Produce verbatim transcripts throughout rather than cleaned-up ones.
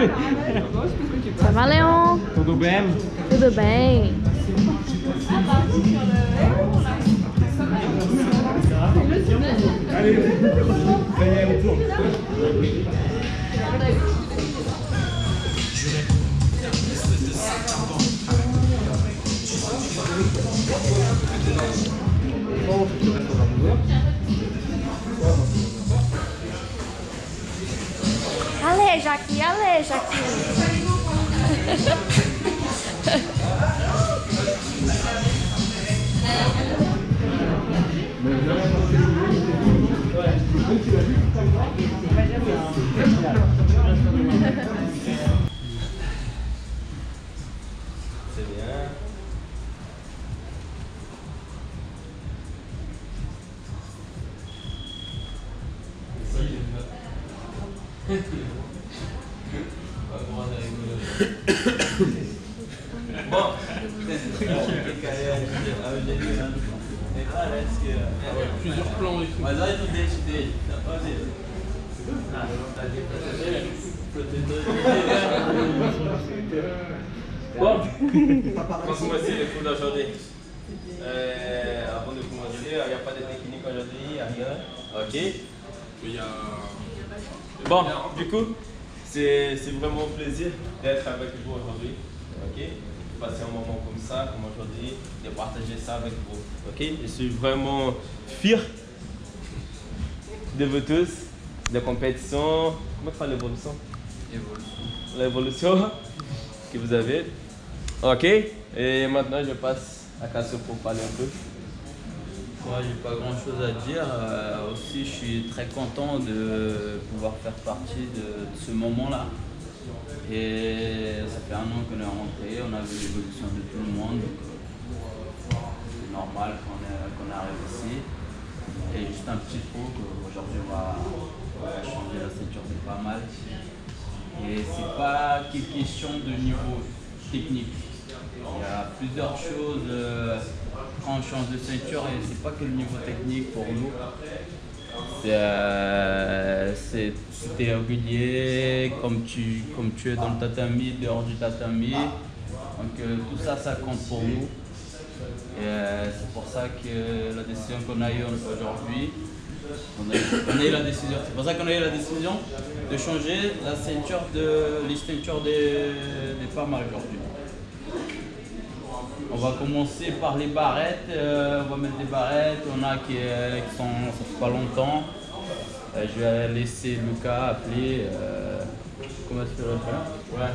Ça va, Léon? Tudo bem? Tudo bem. Aleja aqui, aleja aqui. C'est bien. Bom, Plusieurs plans et tout. mas olha o dente dele. Olha Bon, on commence les cours d'aujourd'hui. Euh, avant de commencer, il n'y a pas de technique aujourd'hui, il n'y a rien. Ok. Il y a... Bon, du coup, c'est vraiment un plaisir d'être avec vous aujourd'hui. Ok. Passer un moment comme ça, comme aujourd'hui, de partager ça avec vous. Ok. Je suis vraiment fier de vous tous, de compétition. Comment tu fais l'évolution? L'évolution. L'évolution que vous avez. Ok. Et maintenant, je passe à Cassio pour parler un peu. Moi, j'ai pas grand chose à dire. Euh, aussi, je suis très content de pouvoir faire partie de, de ce moment-là. Et ça fait un an qu'on est rentré, on a vu l'évolution de tout le monde. Donc, euh, c'est normal qu'on qu'on arrive ici. Et juste un petit truc, aujourd'hui, on va, on va changer la ceinture, c'est pas mal. Et c'est pas qu'une question de niveau technique. Il y a plusieurs choses euh, quand on change de ceinture et c'est pas que le niveau technique pour nous. C'est euh, t'es régulier, comme tu, comme tu es dans le tatami, dehors du tatami. Donc euh, tout ça, ça compte pour nous. Et euh, c'est pour ça que la décision qu'on a eue aujourd'hui, on a, on a eu la décision, c'est pour ça qu'on a eu la décision de changer la ceinture de, les ceintures des, des femmes aujourd'hui. On va commencer par les barrettes, euh, on va mettre des barrettes, on a qui, euh, qui sont, ça fait pas longtemps. Euh, je vais laisser Lucas appeler, euh, comment est-ce que tu le fais? Ouais.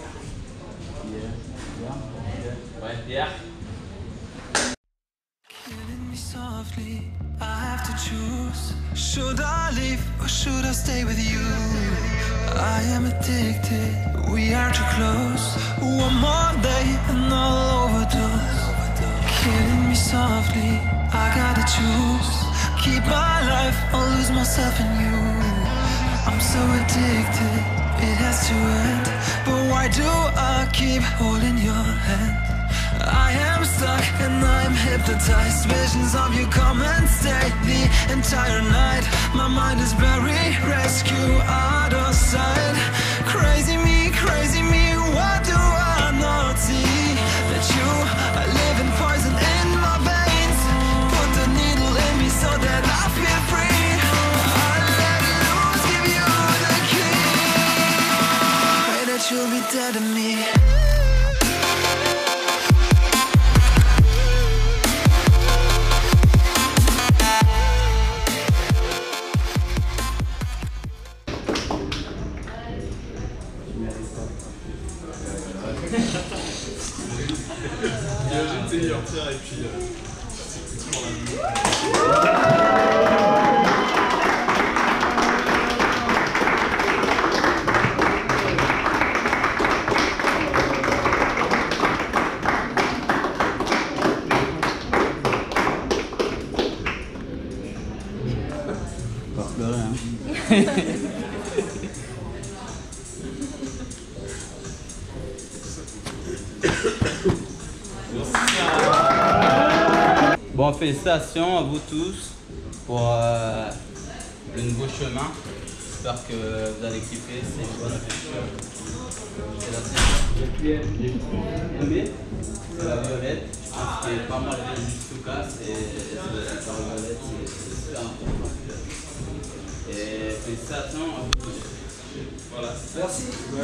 Pierre. Ouais, Pierre. Killing me softly, I have to choose. Should I leave or should I stay with you? I am addicted, we are too close. One more day and I'll overdose. Killing me softly, I gotta choose. Keep my life or lose myself in you. I'm so addicted, it has to end. But why do I keep holding your hand? I am stuck and I'm hypnotized. Visions of you come and stay the entire night. My mind is buried, rescue out of sight. Crazy me, crazy me, what do I not see? That you are living poison in my veins. Put the needle in me so that I feel free. I let loose, give you the key. Pray that you'll be dead to me. Imagine, tu sais, il retire et puis... Euh, Pas pleurer, hein. Bon, félicitations à vous tous pour euh, le nouveau chemin. J'espère que vous allez kiffer, c'est une bonne aventure. C'est la violette. Je pense qu'il y a pas mal de Stuka, c'est la violette, c'est super important. Et félicitations à vous tous. Voilà. Merci.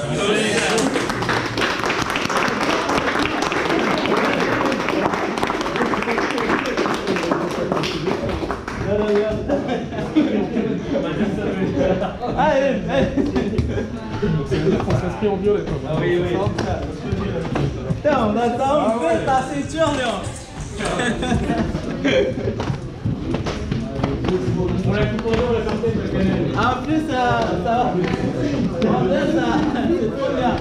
Allez, allez. On s'inscrit en violet. Ah oui, oui. Putain, on attend, on fait ta ceinture, Léon. En plus, ça, ça va. En plus, ça, c'est trop bien.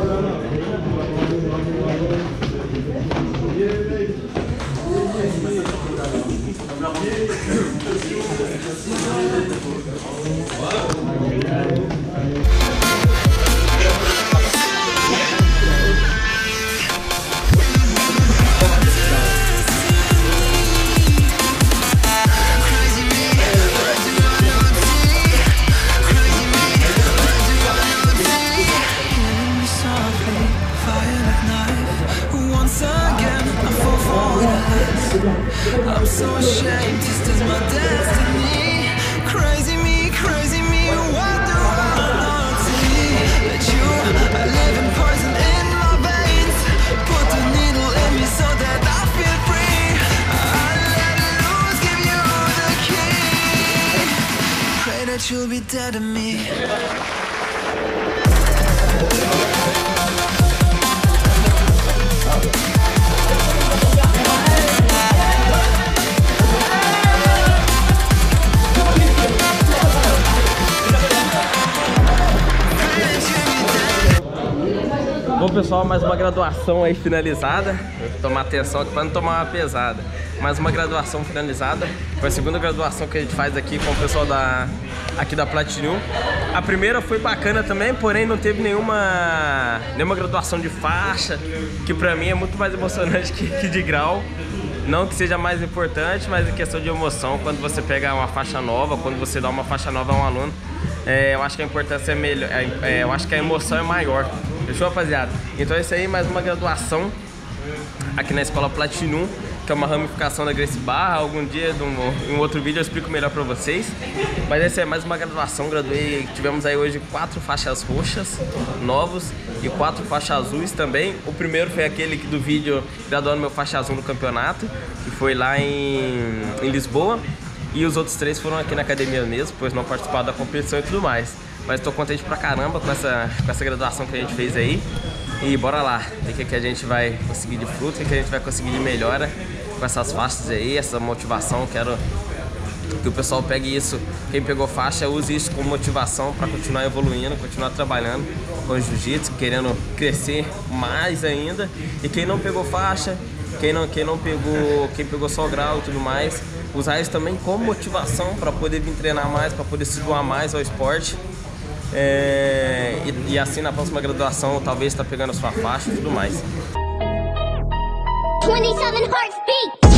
I'm so ashamed, this is my destiny. Crazy me, crazy me, what do I see? That you are living poison in my veins. Put the needle in me so that I feel free. I let it loose, give you the key. Pray that you'll be dead to me. Bom pessoal, mais uma graduação aí finalizada. Vou tomar atenção aqui para não tomar uma pesada. Mais uma graduação finalizada. Foi a segunda graduação que a gente faz aqui com o pessoal da, aqui da Platinum. A primeira foi bacana também, porém não teve nenhuma, nenhuma graduação de faixa, que pra mim é muito mais emocionante que, que de grau. Não que seja mais importante, mas em questão de emoção, quando você pega uma faixa nova, quando você dá uma faixa nova a um aluno, é, eu acho que a importância é melhor, é, é, eu acho que a emoção é maior. Fechou, rapaziada? Então é isso aí, mais uma graduação aqui na Escola Platinum, que é uma ramificação da Gracie Barra. Algum dia, em um outro vídeo, eu explico melhor pra vocês. Mas essa é mais uma graduação, graduei, tivemos aí hoje quatro faixas roxas novos e quatro faixas azuis também. O primeiro foi aquele do vídeo graduando meu faixa azul no campeonato, que foi lá em, em Lisboa. E os outros três foram aqui na academia mesmo, pois não participaram da competição e tudo mais. Mas tô contente pra caramba com essa, com essa graduação que a gente fez aí. E bora lá, ver o que, que a gente vai conseguir de fruto, o que, que a gente vai conseguir de melhora com essas faixas aí, essa motivação. Quero que o pessoal pegue isso, quem pegou faixa, use isso como motivação para continuar evoluindo, continuar trabalhando com o jiu-jitsu, querendo crescer mais ainda. E quem não pegou faixa, quem não, quem não pegou, quem pegou só grau e tudo mais, usar isso também como motivação para poder vir treinar mais, para poder se doar mais ao esporte. É, e, e assim na próxima graduação talvez tá pegando a sua faixa e tudo mais. twenty-seven hearts beat.